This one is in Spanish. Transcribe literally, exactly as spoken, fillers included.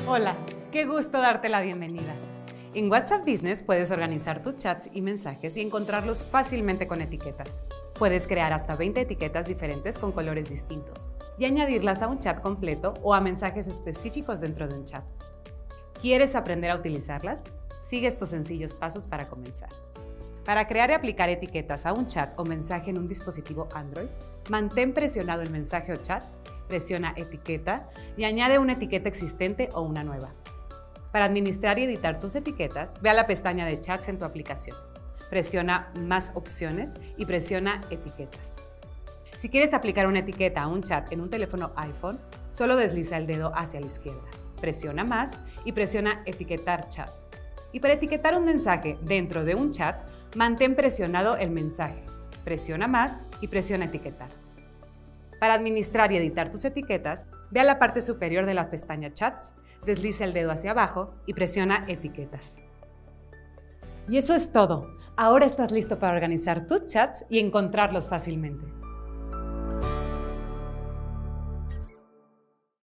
Hola, qué gusto darte la bienvenida. En WhatsApp Business puedes organizar tus chats y mensajes y encontrarlos fácilmente con etiquetas. Puedes crear hasta veinte etiquetas diferentes con colores distintos y añadirlas a un chat completo o a mensajes específicos dentro de un chat. ¿Quieres aprender a utilizarlas? Sigue estos sencillos pasos para comenzar. Para crear y aplicar etiquetas a un chat o mensaje en un dispositivo Android, mantén presionado el mensaje o chat, presiona Etiqueta y añade una etiqueta existente o una nueva. Para administrar y editar tus etiquetas, ve a la pestaña de Chats en tu aplicación. Presiona Más opciones y presiona Etiquetas. Si quieres aplicar una etiqueta a un chat en un teléfono iPhone, solo desliza el dedo hacia la izquierda. Presiona Más y presiona Etiquetar chat. Y para etiquetar un mensaje dentro de un chat, mantén presionado el mensaje. Presiona Más y presiona Etiquetar. Para administrar y editar tus etiquetas, ve a la parte superior de la pestaña Chats, desliza el dedo hacia abajo y presiona Etiquetas. Y eso es todo. Ahora estás listo para organizar tus chats y encontrarlos fácilmente.